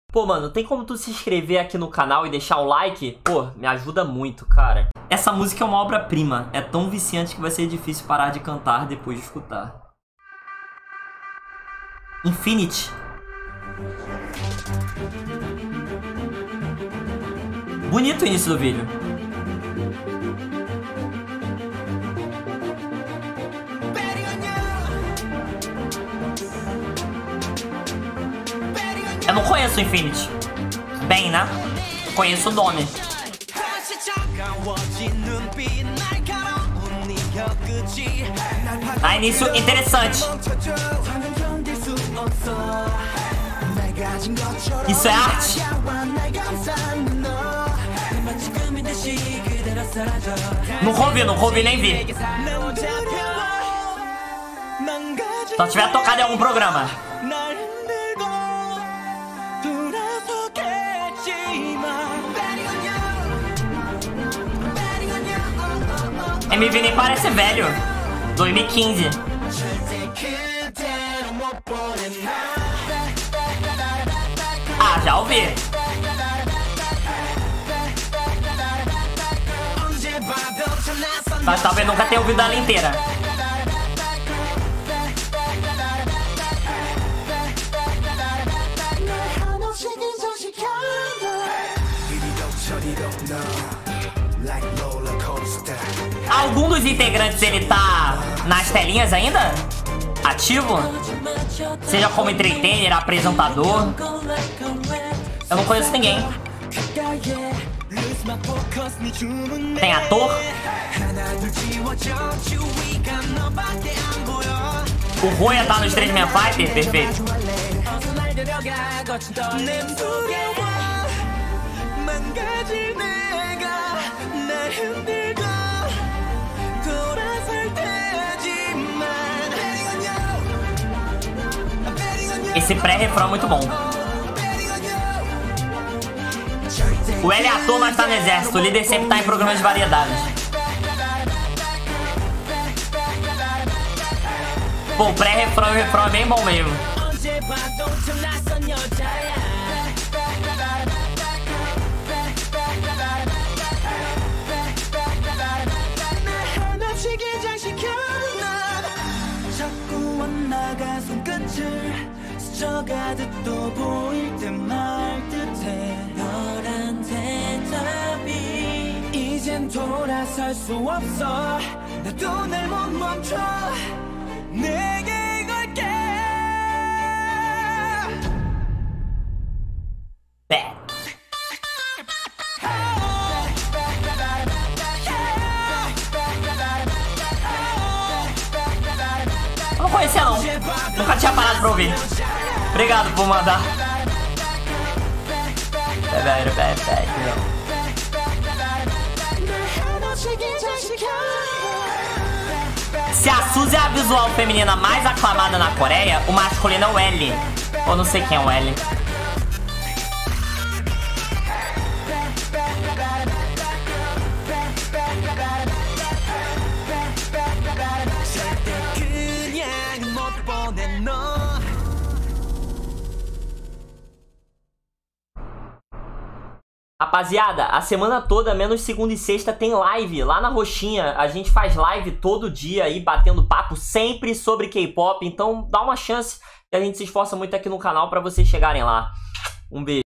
Pô, mano, tem como tu se inscrever aqui no canal e deixar o like? Pô, me ajuda muito, cara. Essa música é uma obra-prima. É tão viciante que vai ser difícil parar de cantar depois de escutar. Infinity. Bonito o início do vídeo. Eu não conheço o Infinity. Bem, né? Conheço o nome. Ah, início interessante. Isso é arte? Nunca ouvi, nem vi. Só tiver tocado em algum programa. MV nem parece velho. 2015. Ah, já ouvi. Mas talvez nunca tenha ouvido ela inteira. Algum dos integrantes ele tá nas telinhas ainda? Ativo? Seja como entertainer, apresentador. Eu não conheço ninguém. Tem ator? O Roya tá no Street Fighter? Perfeito. Esse pré-refrão é muito bom. O L é ator, mas tá no exército. O líder sempre tá em programas de variedades. Pô, o pré-refrão e o refrão é bem bom mesmo. 돌아설 수 없어 나도 날 못 멈춰 내게 걸게. Eu não conhecia não. Nunca tinha parado pra ouvir. Obrigado por mandar. Se a Suzy é a visual feminina mais aclamada na Coreia, o masculino é o L. Ou não sei quem é o L. Rapaziada, a semana toda, menos segunda e sexta, tem live lá na Roxinha. A gente faz live todo dia aí, batendo papo sempre sobre K-pop. Então dá uma chance, que a gente se esforça muito aqui no canal pra vocês chegarem lá. Um beijo.